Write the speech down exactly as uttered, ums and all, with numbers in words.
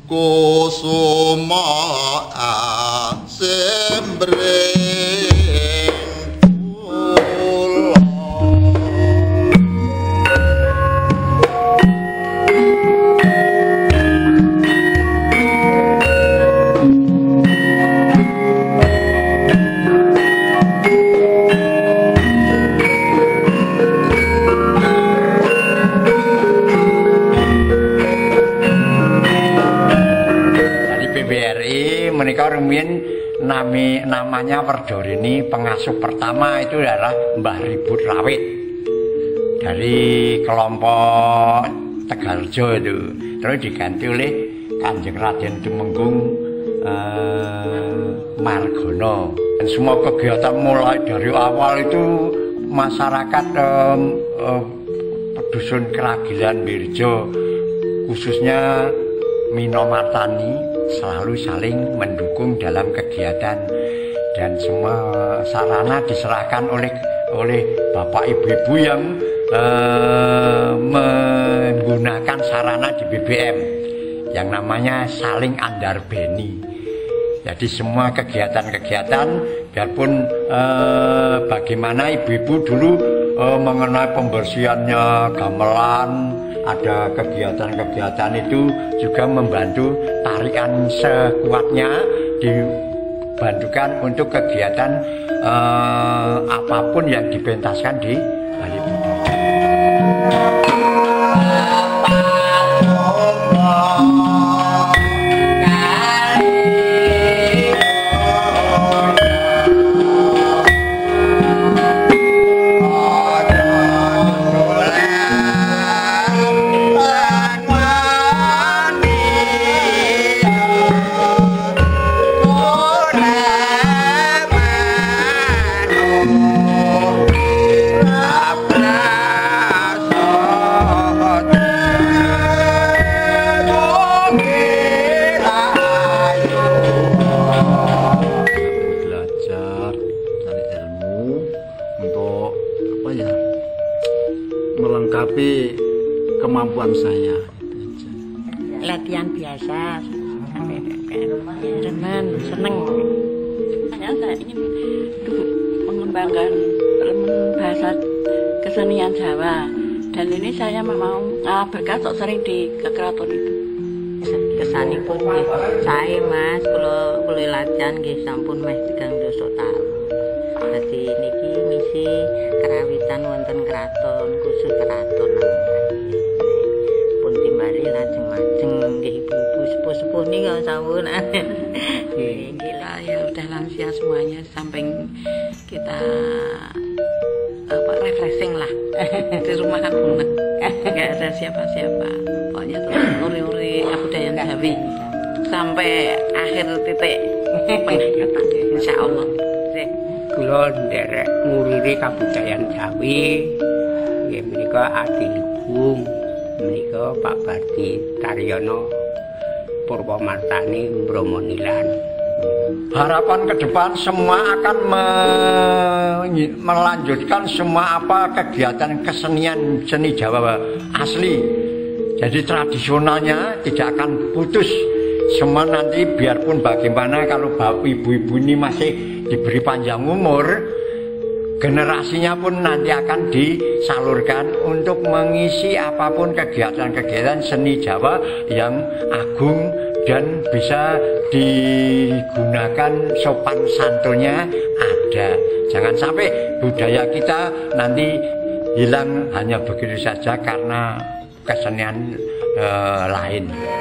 kusuma sembreng Rumiyin nami namanya Werdorini, pengasuh pertama itu adalah Mbah Ribut Rawit dari kelompok Tegalrejo itu, terus diganti oleh Kanjeng Raden Tumenggung eh, Margono. Dan semua kegiatan mulai dari awal itu masyarakat eh, eh, Dusun Keragilan Birjo khususnya Mino Martani selalu saling mendukung dalam kegiatan, dan semua sarana diserahkan oleh oleh bapak ibu-ibu yang eh, menggunakan sarana di B B M yang namanya saling andarbeni. Jadi semua kegiatan-kegiatan biarpun eh, bagaimana ibu-ibu dulu eh, mengenai pembersihannya gamelan, ada kegiatan-kegiatan itu juga membantu tarikan sekuatnya dibantukan untuk kegiatan eh, apapun yang dipentaskan di Bali Budaya. Melengkapi kemampuan saya. Latihan biasa, teman seneng. Hanya saya ingin mengembangkan bahasa kesenian Jawa, dan ini saya mau ah, berkat sering di ke keraton itu. Kesanipun saya mas, kalau kalau latihan nggih sampun meh tigang dasa taun. Dadi niki misi kerawitan wonten keraton, khusus keraton pun timbali lajeng-lajeng nggih ibu-ibu sepuh-sepuh niki sampun. Gila ya udah lansia semuanya, sampai kita apa refreshing lah di rumah kan nggak ada siapa-siapa, pokoknya terus uri-uri budaya Jawi sampai akhir titik penghayatan insya Allah. Kula nderek nguriri kabudayan Jawi, nggih menika Adilugung, menika Pak Bardi Taryono Purwomartani Bromonilan. Harapan ke depan semua akan me melanjutkan semua apa kegiatan kesenian seni Jawa asli. Jadi tradisionalnya tidak akan putus. Semua nanti biarpun bagaimana kalau bapak ibu-ibu ini masih diberi panjang umur, generasinya pun nanti akan disalurkan untuk mengisi apapun kegiatan-kegiatan seni Jawa yang agung dan bisa digunakan sopan santunnya ada. Jangan sampai budaya kita nanti hilang hanya begitu saja karena kesenian eh, lain.